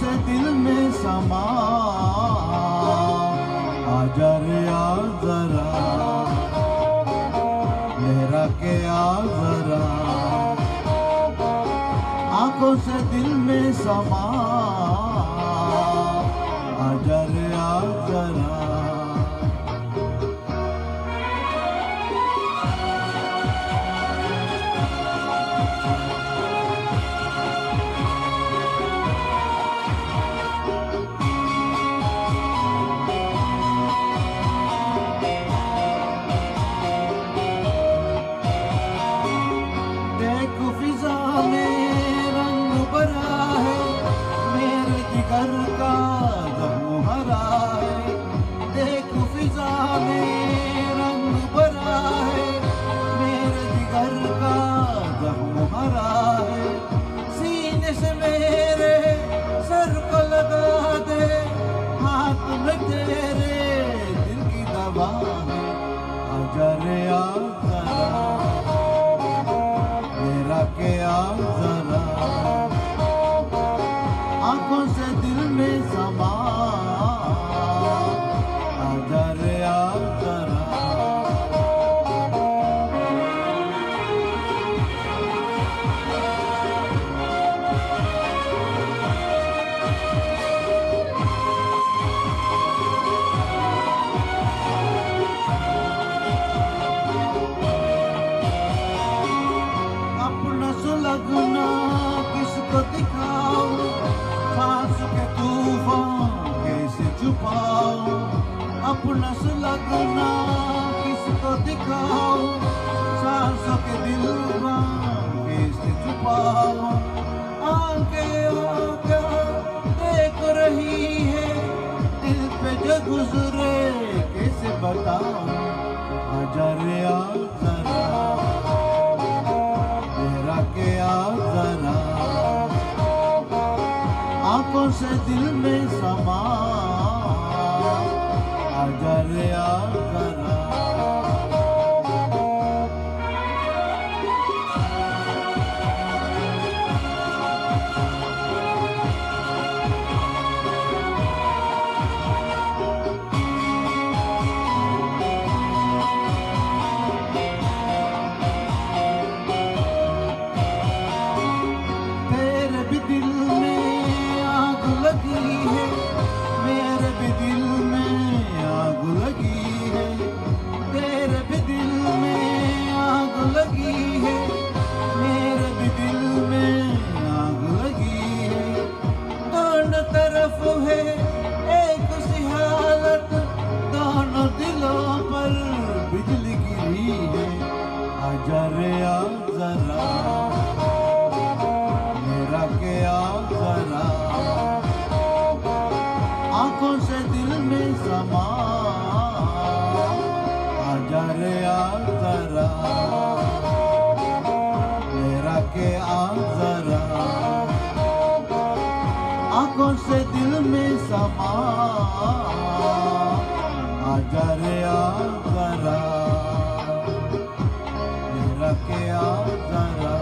से दिल में समा, आजा रे आ जरा, लहरा के आ जरा, आंखों से दिल में समा, आजा रे आ जरा। जिगर का जख्म हरा है, देख फिजा में रंग भरा है, मेरे जिगर का जख्म हरा है, सीने से मेरे सर को लगा दे, हाथ में तेरे दिल की दवा है, आजा रे आ जरा, मेरा के आ जरा, आंखों से दिल में समा, आजा रे आ जरा। अपना सुलगना किसको दिखाऊं, सांस के तूफान कैसे छुपाऊं, अपना सुलगना किसको दिखाऊं, सांसों के दिलवान कैसे छुपाऊं, आंखें देख रही है, दिल पे जो गुजरे कैसे बताऊं, आजा रे आ जरा, मेरा के आ जरा, आंखों से दिल में समा, आजा रे आ जरा। तेरे भी दिल में आग लगी है, मेरे भी दिल में आग लगी है, तेरे भी दिल में आग लगी है, मेरे भी दिल में आग लगी है, दोनों तरफ है एक सी हालत, दोनों दिलों पर बिजली गिरी है, आजा रे आ जरा, मेरा के आ जरा, आंखों से दिल में समा, आजा रे आ जरा, मेरा के आ जरा, आंखों से दिल में समा, आजा रे आ जरा, मेरा के आ जरा।